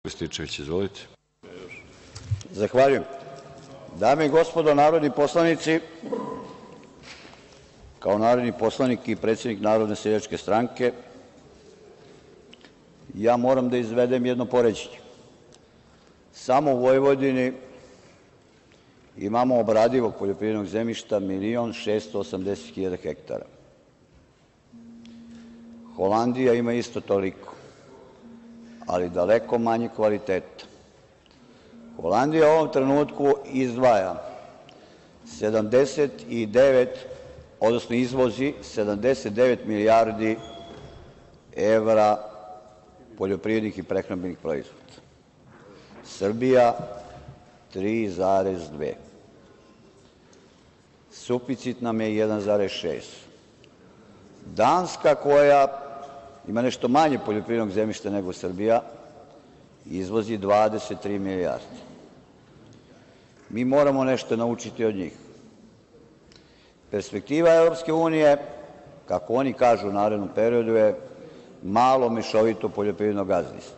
Rističević, izvolite. Zahvaljujem. Dame i gospodo narodni poslanici, kao narodni poslanik i predsednik Narodne seljačke stranke, ja moram da izvedem jedno poređenje. Samo u Vojvodini imamo obradivog poljoprivrednog zemljišta 1.680.000 hektara. Holandija ima isto toliko, ali daleko manje kvaliteta. Holandija u ovom trenutku izdvaja 79, odnosno izvozi 79 milijardi evra poljoprivrednih i prehrambenih proizvoda. Srbija 3,2. Suficit nam je 1,6. Danska, koja ima nešto manje poljoprivrednog zemljišta nego Srbija, izvozi 23 milijarde. Mi moramo nešto naučiti od njih. Perspektiva Evropske unije, kako oni kažu u narednom periodu, je malo mešovito poljoprivredno gazdinstvo.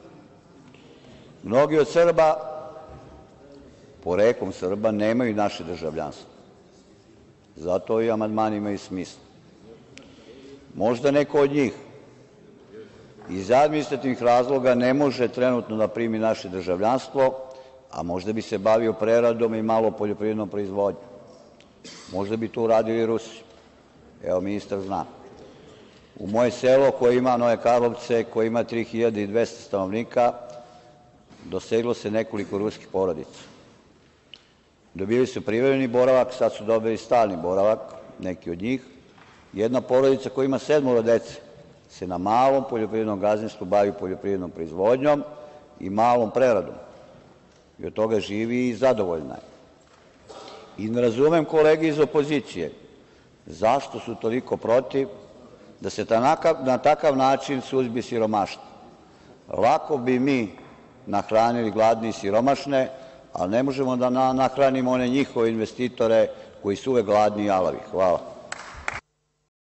Mnogi od Srba, poreklom Srba, nemaju naše državljanstvo. Zato i amandmani imaju smisla. Možda neko od njih iz administrativnih razloga ne može trenutno da primi naše državljanstvo, a možda bi se bavio preradom i malo poljoprivrednom proizvodnjom. Možda bi to uradili Rusi. Evo, ministar zna. U moje selo koje ima, Nove Karlovce, koje ima 3.200 stanovnika, doseglo se nekoliko ruskih porodica. Dobili su privremeni boravak, sad su dobili stalni boravak, neki od njih. Jedna porodica koja ima 7 dece se na malom poljoprivrednom gazdinstvu bavi poljoprivrednom proizvodnjom i malom preradom. I od toga živi i zadovoljna je. I ne razumem kolege iz opozicije zašto su toliko protiv da se na takav način suzbije siromaštvo. Lako bi mi nahranili gladne i siromašne, ali ne možemo da nahranimo one njihove investitore koji su uvek gladni i jalavi. Hvala.